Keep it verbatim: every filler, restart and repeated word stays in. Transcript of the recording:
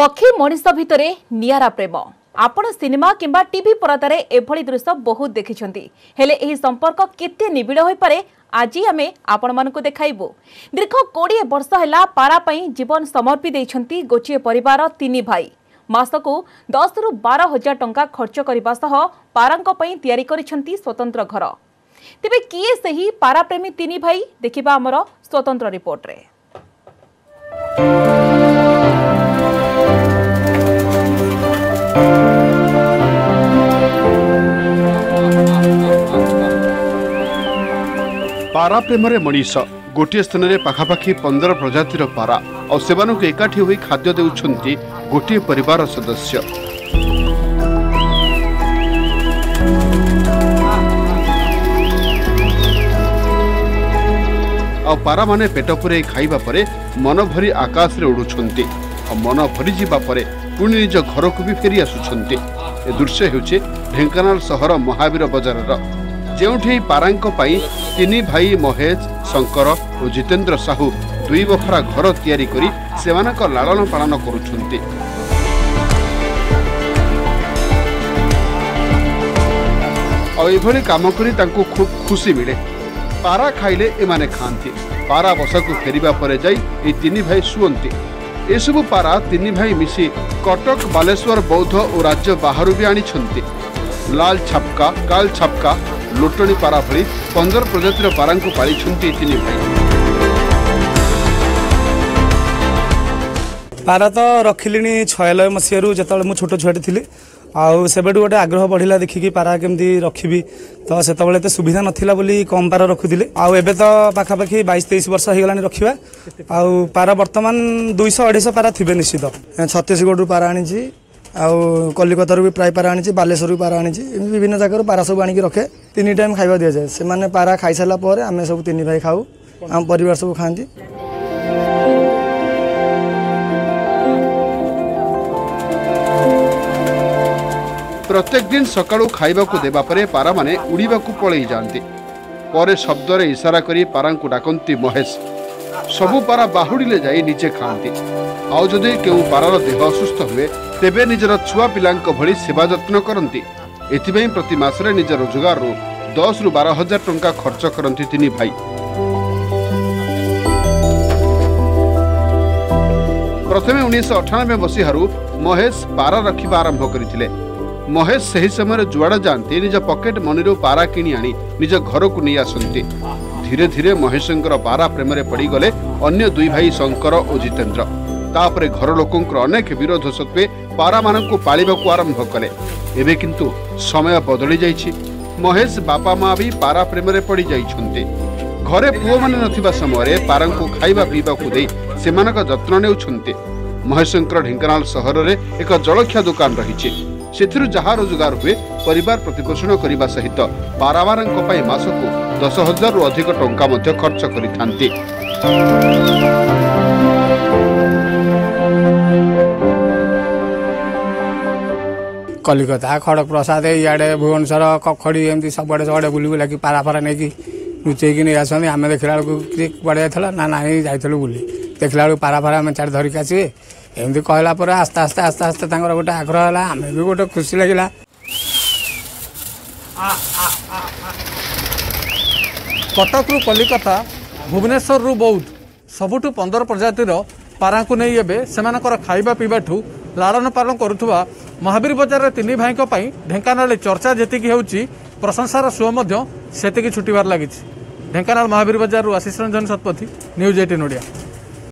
पक्षी मनीष भितर नियारा प्रेम आपण सिनेमा किंबा टीवी परदारे एभली दृश्य बहुत देखिछंती हेले एही संपर्क केते निबिड़ होई पारे आज आमे आपण मानकु देखाइबो। दीर्घ कोड़े वर्ष हैला पारा पई जीवन समर्पी देइछंती गोचिए परिवार तीन भाई मासकु दस रु बारह हजार टंका खर्च करबा सह पारांक पई तयारी करिछंती स्वतंत्र घर। तेबे किए सही पारा प्रेमी तीन भाई देखिबा हमर स्वतंत्र रिपोर्ट रे। पारा प्रेमरे मनीष गोटे स्थान में पाखापाखि पंद्रह प्रजातिर पारा और सेवानों एकाठी होई खाद्य देउछंती गोटे परिवार सदस्य। और पारा माने पेट पुरे खाइबा परे मन भरी आकाश रे उड़ुछंती और मन भरी जीवा परे पुणी निज घर को भी फेरी आसुछंती। ए दृश्य हेउचे ढेंकानाल सहर महावीर बजारर जेउठी पारांक पाई तीन भाई महेश शंकर और जितेंद्र साहू दुई बखरा घर तैयारी करी सेमानक लालन पालन करुछंती। और एभली काम करी तांको खूब खुशी मिले। पारा खाइले एमाने खांती पारा बसकु फेरिबा परे जाई ए तीन भाई सुअंती। एसबु पारा तीन भाई मिसी कटक बालेश्वर बौद्ध और राज्य बाहर भी आनी छंती। लाल छापका काल छापका लोटणी पारा भली पंद्रह प्रजातिर पारा को पाली छंती तीन भाई। पारा तो रखिली छयानबे मसीह जो मुझे छोट छुआटे थी आबे गोटे आग्रह बढ़ला देखिकी पारा केमती रखी तो से तो सुविधा नाला बोली कम पारा रखुले आबे तो पाखापाखि बाईस तेईस वर्ष हो गला रखा आउ पारा बर्तमान दुईश अढ़ाई पारा थे निश्चित। छत्तीसगढ़ पारा आनी आउ कलिकता भी प्राय पारा आनी बालेश्वर भी पारा आनी विभिन्न जगह पारा सब आनिक रखे तीन टाइम खाଇବା दि जाए से माने पारा खाई सारा पर आम सब तीन भाई खाऊ आम परिवार सब खाती। प्रत्येक दिन सकाळू खाइबा को देबा परे पारा माने उड़ीबा को पळेई जांती परे शब्द रे इशारा करी पारा को डाकंती महेश। सबु पारा बाहुड़ीले जाई नीचे खांती आउ जदि केउ पारार देह असुस्थ हुए तेबे निजर छुआ पिलांक भली सेवा जत्न करंती। एथिबई प्रति मासरे निज रोजगार रु दस रु बारह हजार टंका खर्च करंती तीन भाई। प्रथमे उन्नीस अठानबे मसीहारू महेश पारा रखिबा आरंभ करिथिले। महेश सही समय जुआड़ा जाती निज पकेट मनी पारा किणी आनी निज घर को नहीं आसंती। धीरे धीरे महेशंकर पारा प्रेम रे पड़ी गले अन्य दुई भाई शंकर और जितेंद्र। तापरे घर लोकंकर अनेक विरोध सत्वे पारा मानक पालिबा को आरंभ कले। एबे किंतु समय बदली जाइछि। महेश बापा माँ भी पारा प्रेम रे पड़ी जाइछन्ते। घरे पुओ माने नथिबा समय पारांको खाइबा पीबा को दे सेमानक जत्न नेउछन्ते। महेशंकर ढेंकानाल सहर रे एक जलखिया दुकान रहिछि। सेथिरु जहा रोजगार हुए परिवार प्रतिपोषण करने सहित पारावारंक पई मासकु दस हजार रु अधिक टंका मध्य खर्च करिथांती। कलिकता खड़क प्रसाद इे भुवनेश्वर कखड़ी एमती सब आड़े सब बुली बुला पारा फारा नहीं लुचेक नहीं आसती आम देखला बड़े जाता ना ना जाइलु बुली देखला बेलू पारा फारा आम चार धरिक आसवे एमती कहला पर आस्ते आस्ते आस्ते आस्ते तांकर गोटे आग्रह है आम भी गोटे खुशी लगे। कटक रु कलिकता भुवनेश्वर रु बौद्ध सबुठु पंद्रह प्रजातिर पारा को नहीं एबे सेमानकर खाइबा पीबा ठू लालन पालन करुथुवा महावीर बजार तीन भाई ढेंकानाल चर्चा जेतिकी हेउची प्रशंसार सुओ मध्य सेतिकी छुटिबार लागिछि। ढेंकानाल महावीर बजार रु आशीष रंजन शतपथी न्यूज अठारह ओडिया।